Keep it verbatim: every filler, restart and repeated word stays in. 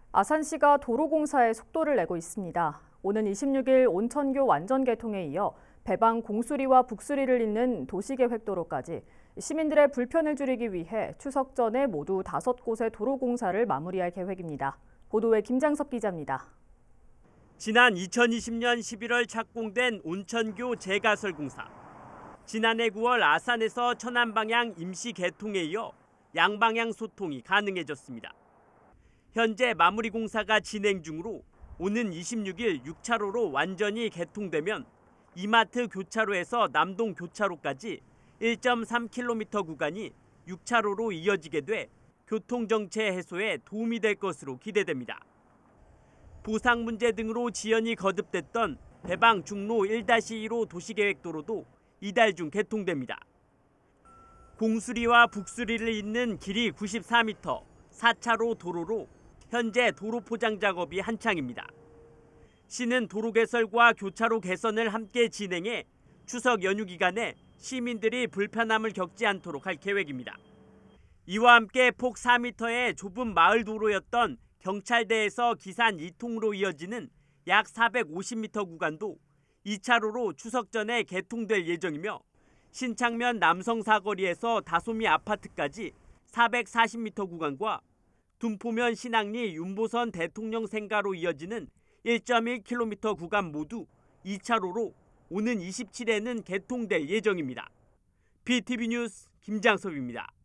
아산시가 도로공사에 속도를 내고 있습니다. 오는 이십육 일 온천교 완전 개통에 이어 배방 공수리와 북수리를 잇는 도시계획도로까지 시민들의 불편을 줄이기 위해 추석 전에 모두 다섯 곳의 도로공사를 마무리할 계획입니다. 보도에 김장섭 기자입니다. 지난 이천이십 년 십일월 착공된 온천교 재가설 공사. 지난해 구월 아산에서 천안 방향 임시 개통에 이어 양방향 소통이 가능해졌습니다. 현재 마무리 공사가 진행 중으로 오는 이십육 일 육 차로로 완전히 개통되면 이마트 교차로에서 남동 교차로까지 일 점 삼 킬로미터 구간이 육 차로로 이어지게 돼 교통정체 해소에 도움이 될 것으로 기대됩니다. 보상 문제 등으로 지연이 거듭됐던 배방 중로 일 일 호 도시계획도로도 이달 중 개통됩니다. 공수리와 북수리를 잇는 길이 구십사 미터, 사 차로 도로로 현재 도로 포장 작업이 한창입니다. 시는 도로 개설과 교차로 개선을 함께 진행해 추석 연휴 기간에 시민들이 불편함을 겪지 않도록 할 계획입니다. 이와 함께 폭 사 미터의 좁은 마을 도로였던 경찰대에서 기산 이 통으로 이어지는 약 사백오십 미터 구간도 이 차로로 추석 전에 개통될 예정이며 신창면 남성사거리에서 다소미 아파트까지 사백사십 미터 구간과 둔포면 신항리 윤보선 대통령 생가로 이어지는 일 점 일 킬로미터 구간 모두 이 차로로 오는 이십칠 일에는 개통될 예정입니다. 비티비 뉴스 김장섭입니다.